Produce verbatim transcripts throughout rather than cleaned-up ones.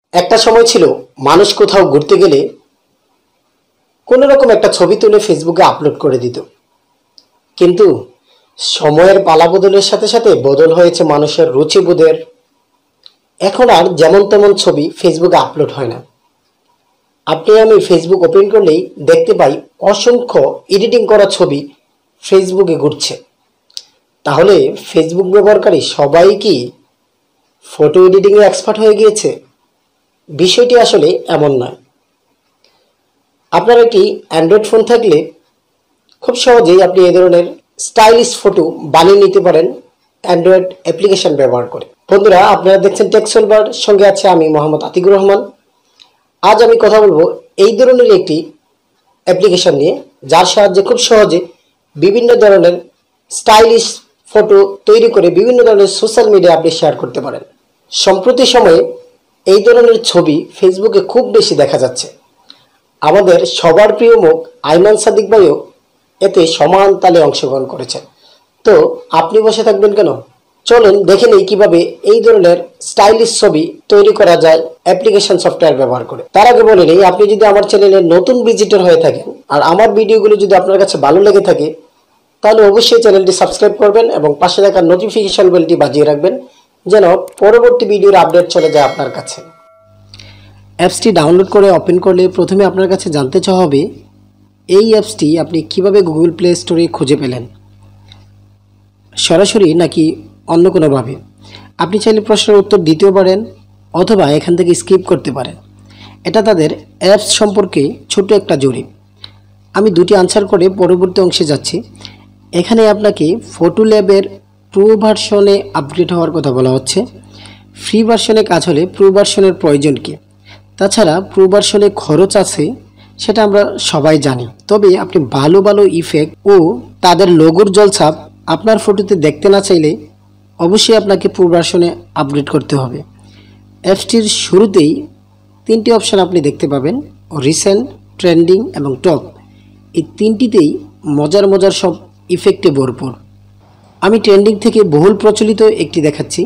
একটা সময় ছিল মানুষ কোথাও ঘুরতে গেলে কোনো রকম একটা ছবি তুলে ফেসবুকে আপলোড করে দিত। কিন্তু সময়ের পালাবদলের সাথে সাথে বদল হয়েছে মানুষের রুচিবোধের। এখন আর যেমন তেমন ছবি ফেসবুকে আপলোড হয় না। আপনি আমি ফেসবুক ওপেন করলেই দেখতে পাই অসংখ্য এডিটিং করা ছবি ফেসবুকে ঘুরছে। তাহলে ফেসবুক ব্যবহারকারী সবাই কি ফটো এডিটিংয়ে এক্সপার্ট হয়ে গিয়েছে? বিষয়টি আসলে এমন নয়। আপনার একটি অ্যান্ড্রয়েড ফোন থাকলে খুব সহজেই আপনি এই ধরনের স্টাইলিশ ফটো বানিয়ে নিতে পারেন অ্যান্ড্রয়েড অ্যাপ্লিকেশন ব্যবহার করে। বন্ধুরা, আপনারা দেখছেন টেক সলভার, সঙ্গে আছে আমি মোহাম্মদ আতিকুর রহমান। আজ আমি কথা বলবো এই ধরনের একটি অ্যাপ্লিকেশন নিয়ে, যার সাহায্যে খুব সহজে বিভিন্ন ধরনের স্টাইলিশ ফটো তৈরি করে বিভিন্ন ধরনের সোশ্যাল মিডিয়া আপনি শেয়ার করতে পারেন। সম্প্রতি সময়ে এই ধরনের ছবি ফেসবুকে খুব বেশি দেখা যাচ্ছে। আমাদের সবার প্রিয় মুখ আইমান সাদিক ভাইও এতে সমান তালে অংশগ্রহণ করেছেন। তো আপনি বসে থাকবেন কেন? চলুন দেখে নেই কিভাবে এই ধরনের স্টাইলিশ ছবি তৈরি করা যায় অ্যাপ্লিকেশন সফটওয়্যার ব্যবহার করে। তার আগে বলে নেই, আপনি যদি আমার চ্যানেলে নতুন ভিজিটর হয়ে থাকেন আর আমার ভিডিওগুলো যদি আপনার কাছে ভালো লেগে থাকে, তাহলে অবশ্যই চ্যানেলটি সাবস্ক্রাইব করবেন এবং পাশে থাকা নোটিফিকেশন বেলটি বাজিয়ে রাখবেন, যেন পরবর্তী ভিডিওর আপডেট চলে যায় আপনার কাছে। অ্যাপসটি ডাউনলোড করে ওপেন করলে প্রথমে আপনার কাছে জানতে চাওয়া হবে এই অ্যাপসটি আপনি কিভাবে গুগল প্লে স্টোরে খুঁজে পেলেন, সরাসরি নাকি অন্য কোনোভাবে। আপনি চাইলে প্রশ্নের উত্তর দিতেও পারেন অথবা এখান থেকে স্কিপ করতে পারেন। এটা তাদের অ্যাপস সম্পর্কে ছোট একটা জরিপ। আমি দুটি আনসার করে পরবর্তী অংশে যাচ্ছি। এখানে আপনাকে ফটো ল্যাবের প্রো ভার্সনে আপগ্রেড হওয়ার কথা বলা হচ্ছে। ফ্রি ভার্সনে কাজ হলে প্রো ভার্সনের প্রয়োজন কি? তাছাড়া প্রো ভার্সনে খরচ আছে, সেটা আমরা সবাই জানি। তবে আপনি ভালো ভালো ইফেক্ট ও তাদের লোগোর জলছাপ আপনার ফটোতে দেখতে না চাইলে অবশ্যই আপনাকে প্রো ভার্সনে আপগ্রেড করতে হবে। অ্যাপসটির শুরুতেই তিনটি অপশান আপনি দেখতে পাবেন: রিসেন্ট, ট্রেন্ডিং এবং টপ। এই তিনটিতেই মজার মজার সব ইফেক্টে ভরপুর। আমি ট্রেন্ডিং থেকে বহুল প্রচলিত একটি দেখাচ্ছি।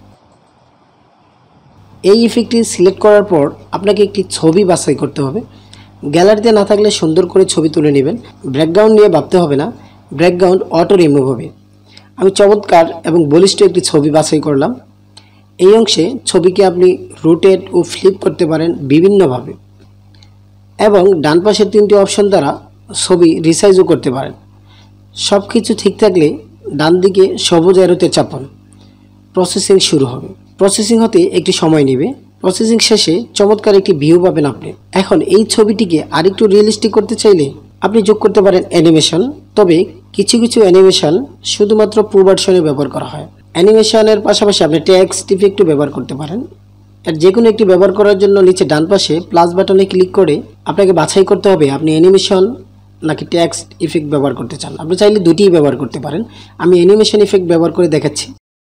এই ইফেক্টটি সিলেক্ট করার পর আপনাকে একটি ছবি বাছাই করতে হবে। গ্যালারিতে না থাকলে সুন্দর করে ছবি তুলে নেবেন। ব্যাকগ্রাউন্ড নিয়ে ভাবতে হবে না, ব্যাকগ্রাউন্ড অটো রিমুভ হবে। আমি চমৎকার এবং বলিষ্ঠ একটি ছবি বাছাই করলাম। এই অংশে ছবিকে আপনি রোটেট ও ফ্লিপ করতে পারেন বিভিন্নভাবে, এবং ডান পাশের তিনটি অপশন দ্বারা ছবি রিসাইজও করতে পারেন। সব কিছু ঠিক থাকলে ডান দিকে সবুজ অ্যারোতে চাপুন। প্রসেসিং শুরু হবে। প্রসেসিং হতে একটি সময় নেবে। প্রসেসিং শেষে চমৎকার একটি ভিউ পাবেন আপনি। এখন এই ছবিটিকে আরেকটু রিয়েলিস্টিক করতে চাইলে আপনি যোগ করতে পারেন অ্যানিমেশন। তবে কিছু কিছু অ্যানিমেশন শুধুমাত্র প্রো ভার্সনে ব্যবহার করা হয়। অ্যানিমেশনের পাশাপাশি আপনি টেক্সট ইফেক্টও ব্যবহার করতে পারেন। আর যে কোনো একটি ব্যবহার করার জন্য নিচে ডান পাশে প্লাস বাটনে ক্লিক করে আপনাকে বাছাই করতে হবে আপনি অ্যানিমেশন নাকি টেক্সট ইফেক্ট ব্যবহার করতে চান। আপনি চাইলে দুটিই ব্যবহার করতে পারেন। আমি অ্যানিমেশন ইফেক্ট ব্যবহার করে দেখাচ্ছি।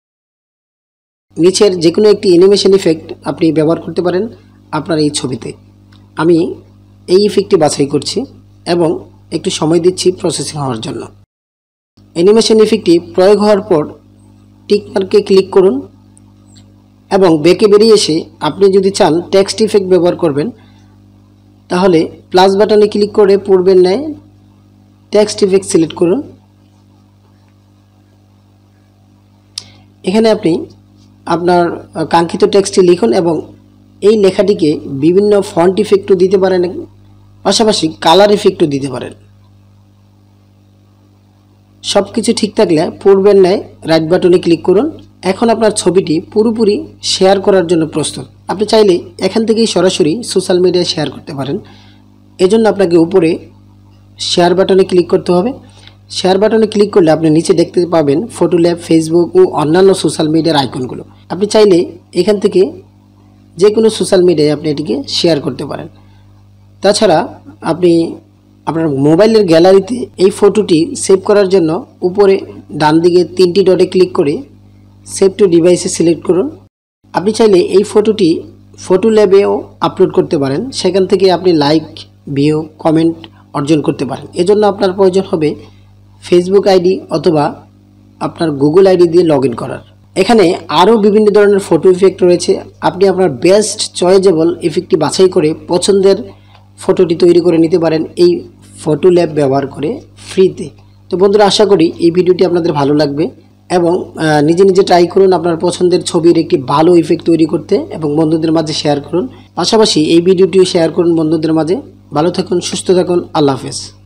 নিচের যে কোনো একটি অ্যানিমেশন ইফেক্ট আপনি ব্যবহার করতে পারেন আপনার এই ছবিতে। আমি এই ইফেক্টটি বাছাই করছি এবং একটু সময় দিচ্ছি প্রসেসিং হওয়ার জন্য। অ্যানিমেশন ইফেক্টটি প্রয়োগ হওয়ার পর টিক মার্কে ক্লিক করুন এবং ব্যাকে বেরিয়ে এসে আপনি যদি চান টেক্সট ইফেক্ট ব্যবহার করবেন, তাহলে প্লাস বাটনে ক্লিক করে পূর্বের ন্যায় টেক্সট ইফেক্ট সিলেক্ট করুন। এখানে আপনি আপনার কাঙ্ক্ষিত টেক্সটটি লিখুন এবং এই লেখাটিকে বিভিন্ন ফন্ট ইফেক্টও দিতে পারেন, পাশাপাশি কালার ইফেক্টও দিতে পারেন। সব কিছু ঠিক থাকলে পূর্বের ন্যায় রাইট বাটনে ক্লিক করুন। এখন আপনার ছবিটি পুরোপুরি শেয়ার করার জন্য প্রস্তুত। আপনি চাইলে এখান থেকেই সরাসরি সোশ্যাল মিডিয়ায় শেয়ার করতে পারেন। এজন্য আপনাকে উপরে শেয়ার বাটনে ক্লিক করতে হবে। শেয়ার বাটনে ক্লিক করলে আপনি নিচে দেখতে পাবেন ফটো ল্যাব, ফেসবুক ও অন্যান্য সোশ্যাল মিডিয়ার আইকনগুলো। আপনি চাইলে এখান থেকে যে কোনো সোশ্যাল মিডিয়ায় আপনি এটিকে শেয়ার করতে পারেন। তাছাড়া আপনি আপনার মোবাইলের গ্যালারিতে এই ফটোটি সেভ করার জন্য উপরে ডান দিকে তিনটি ডটে ক্লিক করে সেভ টু ডিভাইসে সিলেক্ট করুন। আপনি চাইলে এই ফটোটি ফটো ল্যাবেও আপলোড করতে পারেন। সেখান থেকে আপনি লাইক, ভিউ, কমেন্ট অর্জন করতে পারেন। এজন্য আপনার প্রয়োজন হবে ফেসবুক আইডি অথবা আপনার গুগল আইডি দিয়ে লগ ইন করার। এখানে আরও বিভিন্ন ধরনের ফটো ইফেক্ট রয়েছে। আপনি আপনার বেস্ট চয়েজেবল ইফেক্টটি বাছাই করে পছন্দের ফটোটি তৈরি করে নিতে পারেন এই ফটো ল্যাব ব্যবহার করে ফ্রিতে। তো বন্ধুরা, আশা করি এই ভিডিওটি আপনাদের ভালো লাগবে এবং নিজে নিজে ট্রাই করুন আপনার পছন্দের ছবির একটি ভালো ইফেক্ট তৈরি করতে এবং বন্ধুদের মাঝে শেয়ার করুন। পাশাপাশি এই ভিডিওটিও শেয়ার করুন বন্ধুদের মাঝে। ভালো থাকুন, সুস্থ থাকুন, আল্লাহ হাফেজ।